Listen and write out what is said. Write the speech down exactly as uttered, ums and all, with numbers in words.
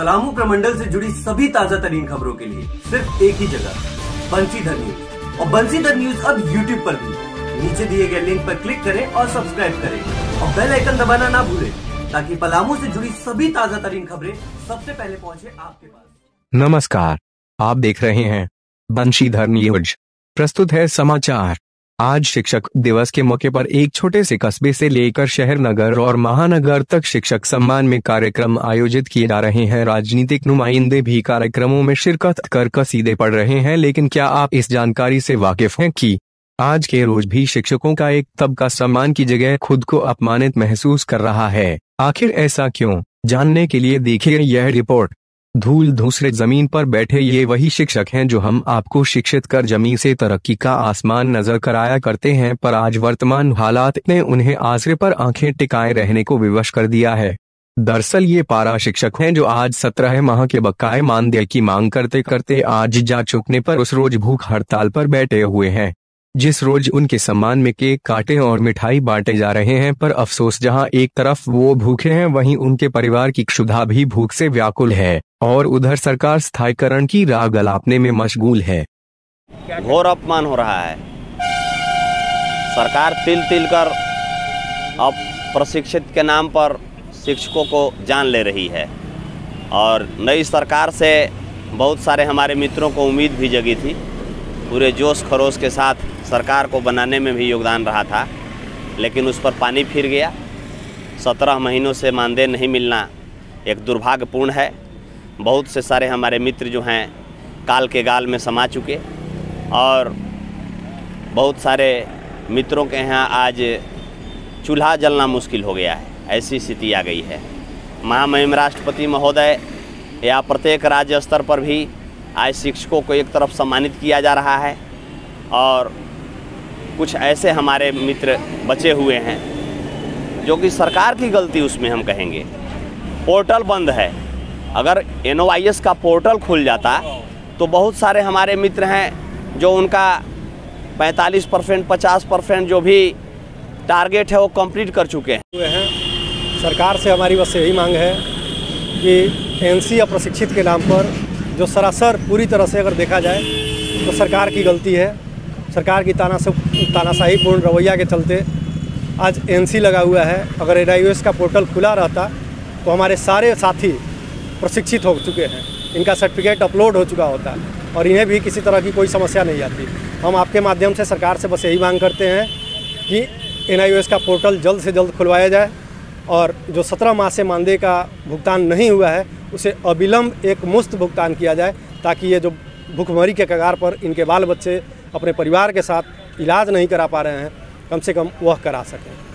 पलामू प्रमंडल से जुड़ी सभी ताजा तरीन खबरों के लिए सिर्फ एक ही जगह, बंसीधर न्यूज। और बंसीधर न्यूज अब यूट्यूब पर भी। नीचे दिए गए लिंक पर क्लिक करें और सब्सक्राइब करें और बेल आइकन दबाना ना भूलें ताकि पलामू से जुड़ी सभी ताजा तरीन खबरें सबसे पहले पहुंचे आपके पास। नमस्कार, आप देख रहे हैं बंसीधर न्यूज। प्रस्तुत है समाचार। आज शिक्षक दिवस के मौके पर एक छोटे से कस्बे से लेकर शहर, नगर और महानगर तक शिक्षक सम्मान में कार्यक्रम आयोजित किए जा रहे हैं। राजनीतिक नुमाइंदे भी कार्यक्रमों में शिरकत कर कसीदे पढ़ रहे हैं। लेकिन क्या आप इस जानकारी से वाकिफ हैं कि आज के रोज भी शिक्षकों का एक तबका सम्मान की जगह खुद को अपमानित महसूस कर रहा है? आखिर ऐसा क्यों? जानने के लिए देखिए यह रिपोर्ट। धूल धूसरे जमीन पर बैठे ये वही शिक्षक हैं जो हम आपको शिक्षित कर जमीन से तरक्की का आसमान नजर कराया करते हैं, पर आज वर्तमान हालात ने उन्हें आसरे पर आंखें टिकाए रहने को विवश कर दिया है। दरअसल ये पारा शिक्षक हैं जो आज सत्रह माह के बकाए मानदेय की मांग करते करते आज जा चुकने पर उस रोज भूख हड़ताल पर बैठे हुए हैं। जिस रोज उनके सम्मान में केक काटे और मिठाई बांटे जा रहे हैं, पर अफसोस जहां एक तरफ वो भूखे हैं वहीं उनके परिवार की क्षुधा भी भूख से व्याकुल है और उधर सरकार स्थायीकरण की राह गलापने में मशगूल है। घोर अपमान हो रहा है। सरकार तिल तिल कर अब प्रशिक्षित के नाम पर शिक्षकों को जान ले रही है और नई सरकार से बहुत सारे हमारे मित्रों को उम्मीद भी जगी थी। पूरे जोश खरोश के साथ सरकार को बनाने में भी योगदान रहा था, लेकिन उस पर पानी फिर गया। सत्रह महीनों से मानदेय नहीं मिलना एक दुर्भाग्यपूर्ण है। बहुत से सारे हमारे मित्र जो हैं काल के गाल में समा चुके और बहुत सारे मित्रों के यहाँ आज चूल्हा जलना मुश्किल हो गया है। ऐसी स्थिति आ गई है। महामहिम राष्ट्रपति महोदय या प्रत्येक राज्य स्तर पर भी आज शिक्षकों को एक तरफ सम्मानित किया जा रहा है और कुछ ऐसे हमारे मित्र बचे हुए हैं जो कि सरकार की गलती उसमें हम कहेंगे। पोर्टल बंद है। अगर एन ओ आई एस का पोर्टल खुल जाता तो बहुत सारे हमारे मित्र हैं जो उनका पैंतालीस परसेंट पचास परसेंट जो भी टारगेट है वो कंप्लीट कर चुके हैं। हैं सरकार से हमारी बस यही मांग है कि एन सी या प्रशिक्षित के नाम पर जो सरासर पूरी तरह से अगर देखा जाए तो सरकार की गलती है। सरकार की ताना तानाशाहीपूर्ण रवैया के चलते आज एन सी लगा हुआ है। अगर एन आई ओ एस का पोर्टल खुला रहता तो हमारे सारे साथी प्रशिक्षित हो चुके हैं, इनका सर्टिफिकेट अपलोड हो चुका होता और इन्हें भी किसी तरह की कोई समस्या नहीं आती। हम आपके माध्यम से सरकार से बस यही मांग करते हैं कि एन आई ओ एस का पोर्टल जल्द से जल्द खुलवाया जाए और जो सत्रह माह से मानदेय का भुगतान नहीं हुआ है उसे अविलंब एक मुफ्त भुगतान किया जाए, ताकि ये जो भूखमरी के कगार पर इनके बाल बच्चे अपने परिवार के साथ इलाज नहीं करा पा रहे हैं, कम से कम वह करा सकें।